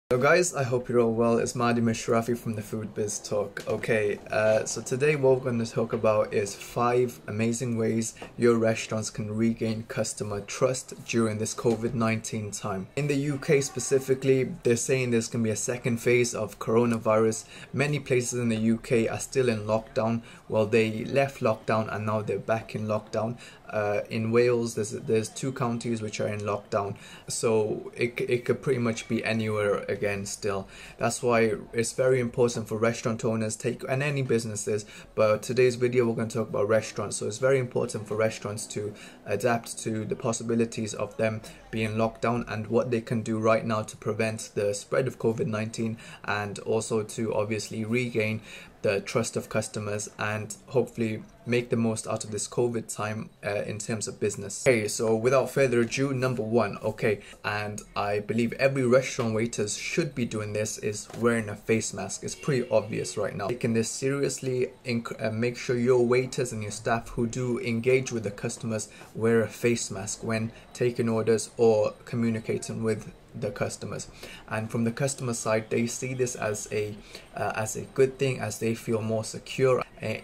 So guys, I hope you're all well. It's Mahdi Mishrafi from the Food Biz Talk. Okay, so today what we're going to talk about is 5 amazing ways your restaurants can regain customer trust during this COVID-19 time. In the UK specifically, they're saying there's going to be a second phase of coronavirus. Many places in the UK are still in lockdown. Well, they left lockdown and now they're back in lockdown. In Wales, there's 2 counties which are in lockdown, so it could pretty much be anywhere again still. That's why it's very important for restaurant owners and any businesses, but today's video we're going to talk about restaurants. So it's very important for restaurants to adapt to the possibilities of them being locked down and what they can do right now to prevent the spread of COVID-19, and also to obviously regain the trust of customers and hopefully make the most out of this COVID time in terms of business. Okay, so without further ado, number 1, okay, and I believe every restaurant waiters should be doing this, is wearing a face mask. It's pretty obvious right now. Taking this seriously, make sure your waiters and your staff who do engage with the customers wear a face mask when taking orders or communicating with the customers. And from the customer side, they see this as a good thing, as they feel more secure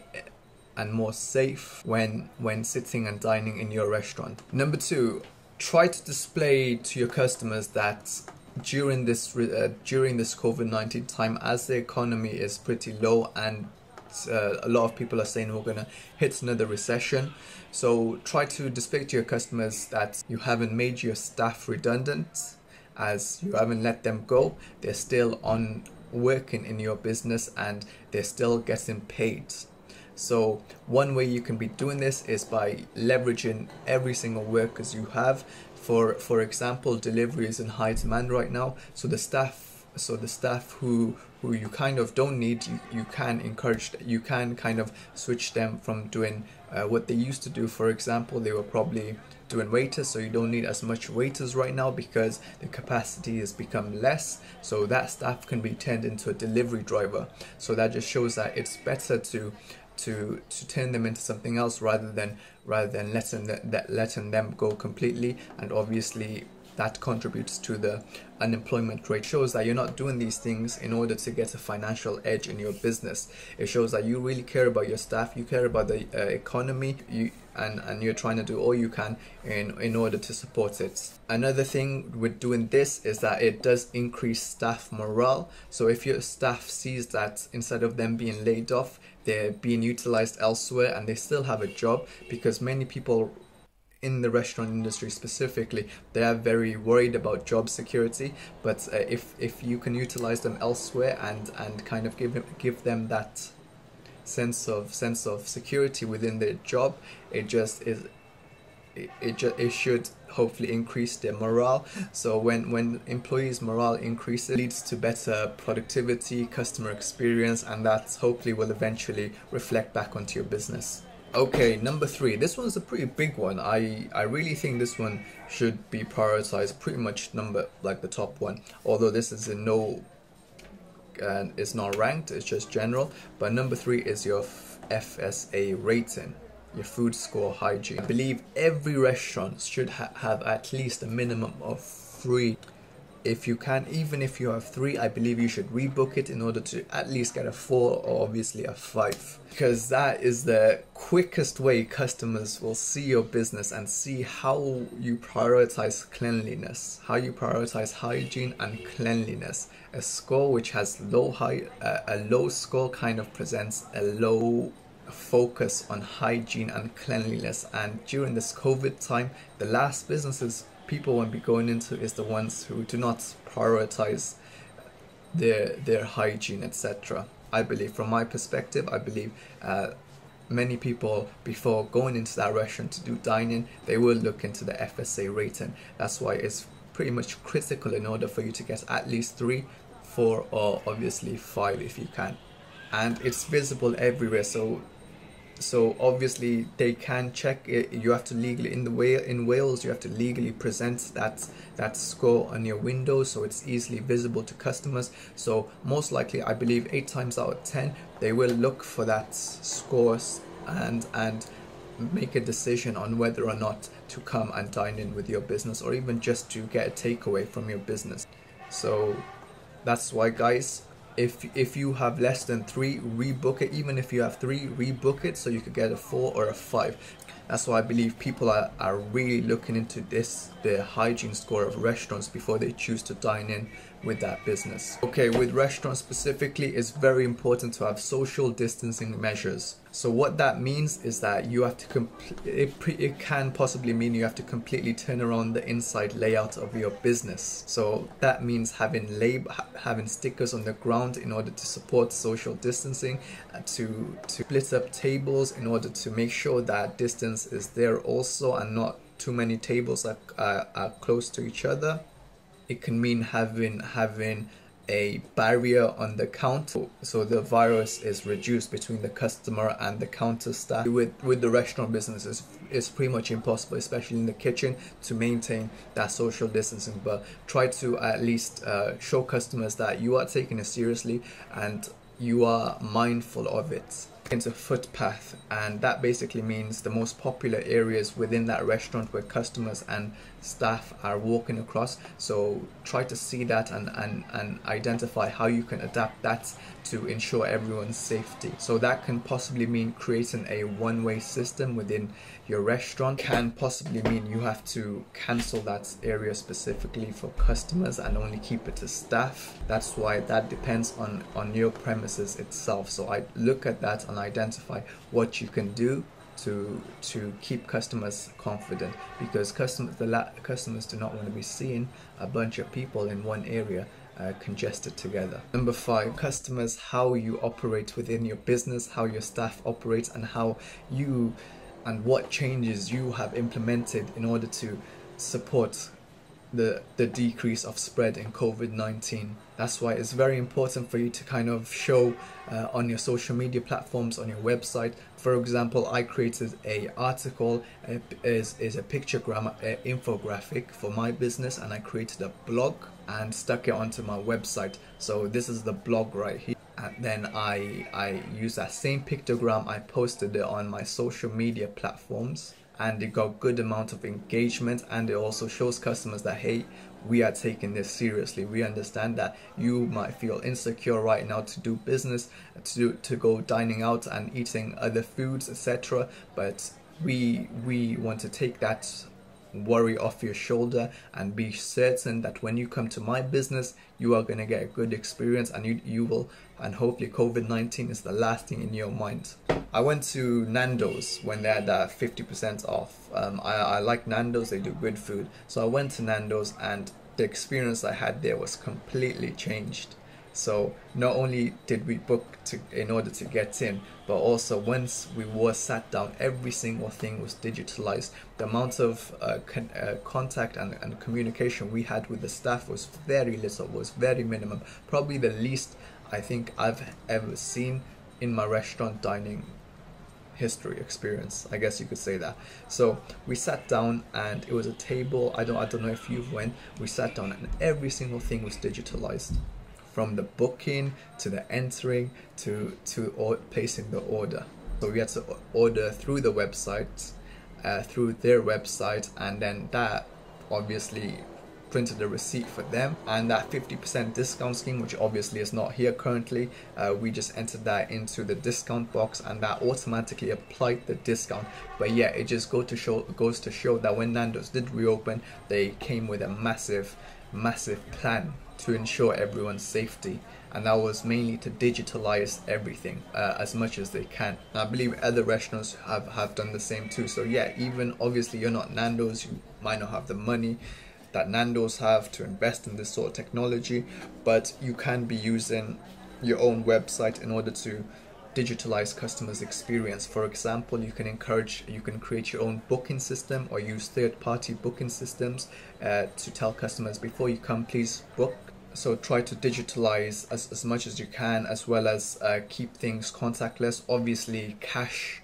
and more safe when sitting and dining in your restaurant. Number 2, try to display to your customers that during this COVID-19 time, as the economy is pretty low and a lot of people are saying we're gonna hit another recession, so try to display to your customers that you haven't made your staff redundant, as you haven't let them go. They're still on working in your business and they're still getting paid. So one way you can be doing this is by leveraging every single workers you have. For example, delivery is in high demand right now, so the staff who you kind of don't need, you can kind of switch them from doing what they used to do. For example, they were probably doing waiters, so you don't need as much waiters right now because the capacity has become less, so that staff can be turned into a delivery driver. So that just shows that it's better to turn them into something else rather than letting them go completely. And obviously that contributes to the unemployment rate. Shows that you're not doing these things in order to get a financial edge in your business. It shows that you really care about your staff, you care about the economy, and you're trying to do all you can in order to support it. Another thing with doing this is that it does increase staff morale. So if your staff sees that instead of them being laid off, they're being utilized elsewhere and they still have a job, because many people in the restaurant industry specifically, they are very worried about job security. But if you can utilize them elsewhere and kind of give them that sense of security within their job, it should hopefully increase their morale. So when employees' morale increases, it leads to better productivity, customer experience, and that hopefully will eventually reflect back onto your business. Okay, number 3. This one's a pretty big one. I really think this one should be prioritized, pretty much the top one. Although this is in no, it's not ranked, it's just general. But number 3 is your FSA rating, your food score hygiene. I believe every restaurant should have at least a minimum of 3. If you can, even if you have 3, I believe you should rebook it in order to at least get a 4 or obviously a 5, because that is the quickest way customers will see your business and see how you prioritize cleanliness, how you prioritize hygiene and cleanliness. A score which has a low score kind of presents a low focus on hygiene and cleanliness. And during this COVID time, the last businesses people won't be going into is the ones who do not prioritize their hygiene, etc. I believe, from my perspective, I believe many people, before going into that restaurant to do dine-in, they will look into the FSA rating. That's why it's pretty much critical in order for you to get at least 3, 4, or obviously 5 if you can. And it's visible everywhere, so obviously they can check it. You have to legally, in Wales, you have to legally present that score on your window, so it's easily visible to customers. So most likely, I believe 8 times out of 10, they will look for that scores and make a decision on whether or not to come and dine in with your business, or even just to get a takeaway from your business. So That's why, guys, if you have less than 3, rebook it. Even if you have 3, rebook it so you could get a 4 or a 5. That's why I believe people are really looking into this, the hygiene score of restaurants, before they choose to dine in with that business. Okay, with restaurants specifically, it's very important to have social distancing measures. So what that means is that you have to it can possibly mean you have to completely turn around the inside layout of your business. So that means having stickers on the ground in order to support social distancing, to split up tables in order to make sure that distance is there also, and not too many tables are close to each other. It can mean having a barrier on the counter so the virus is reduced between the customer and the counter staff. With the restaurant businesses, it's pretty much impossible, especially in the kitchen, to maintain that social distancing, but try to at least show customers that you are taking it seriously and you are mindful of it. Into footpath, and that basically means the most popular areas within that restaurant where customers and staff are walking across. So try to see that and identify how you can adapt that to ensure everyone's safety. So that can possibly mean creating a one-way system within your restaurant. Can possibly mean you have to cancel that area specifically for customers and only keep it to staff. That's why that depends on your premises itself. So I look at that and identify what you can do to keep customers confident, because customers do not want to be seeing a bunch of people in one area congested together. Number 5, customers, how you operate within your business, how your staff operates, and what changes you have implemented in order to support the decrease of spread in COVID-19. That's why it's very important for you to kind of show on your social media platforms, on your website. For example, I created a article, is a pictogram, infographic for my business, and I created a blog and stuck it onto my website. So this is the blog right here. And then I used that same pictogram, I posted it on my social media platforms, and it got good amount of engagement, and it also shows customers that, hey, we are taking this seriously. We understand that you might feel insecure right now to do business, to go dining out and eating other foods, etc. But we want to take that worry off your shoulder and be certain that when you come to my business, you are going to get a good experience, and you will, and hopefully COVID-19 is the last thing in your mind. I went to Nando's when they had that 50% off. I like Nando's, they do good food. So I went to Nando's, and the experience I had there was completely changed. So not only did we book in order to get in, but also once we were sat down, every single thing was digitalized. The amount of contact and communication we had with the staff was very little, was very minimum. Probably the least I think I've ever seen in my restaurant dining history experience, I guess you could say that. So we sat down, and it was a table, I don't know if you've went, we sat down and every single thing was digitalized. From the booking to the entering to placing the order. So we had to order through the website, through their website, and then that obviously printed a receipt for them, and that 50% discount scheme, which obviously is not here currently, we just entered that into the discount box, and that automatically applied the discount. But yeah, it just goes to show that when Nando's did reopen, they came with a massive plan to ensure everyone's safety, and that was mainly to digitalize everything as much as they can. And I believe other restaurants have done the same too. So yeah, even obviously you're not Nando's, you might not have the money that Nando's have to invest in this sort of technology, but you can be using your own website in order to digitalize customers' experience. For example, you can create your own booking system or use third-party booking systems to tell customers, before you come, please book. So try to digitalize as much as you can, as well as keep things contactless. Obviously cash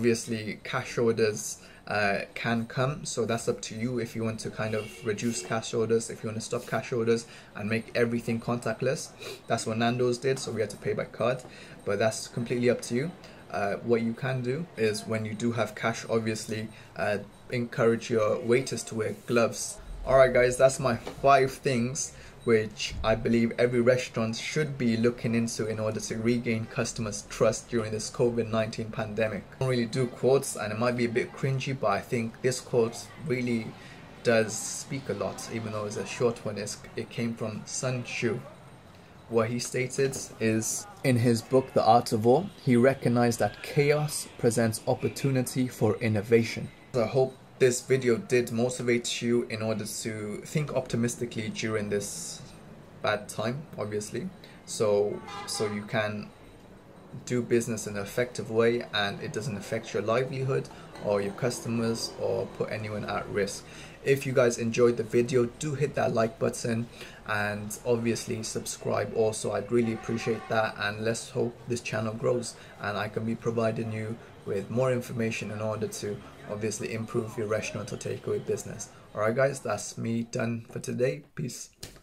orders can come, so that's up to you if you want to kind of reduce cash orders, if you want to stop cash orders and make everything contactless. That's what Nando's did, so we had to pay by card, but that's completely up to you. What you can do is, when you do have cash, obviously encourage your waiters to wear gloves. Alright guys, that's my 5 things which I believe every restaurant should be looking into in order to regain customers' trust during this COVID-19 pandemic. I don't really do quotes, and it might be a bit cringy, but I think this quote really does speak a lot, even though it's a short one. It came from Sun Tzu. What he stated is, in his book The Art of War, he recognized that chaos presents opportunity for innovation. I hope this video did motivate you in order to think optimistically during this bad time, obviously, so you can do business in an effective way and it doesn't affect your livelihood or your customers or put anyone at risk. If you guys enjoyed the video, do hit that like button and obviously subscribe also. I'd really appreciate that, and let's hope this channel grows and I can be providing you with more information in order to obviously improve your restaurant or takeaway business. Alright guys, that's me done for today. Peace.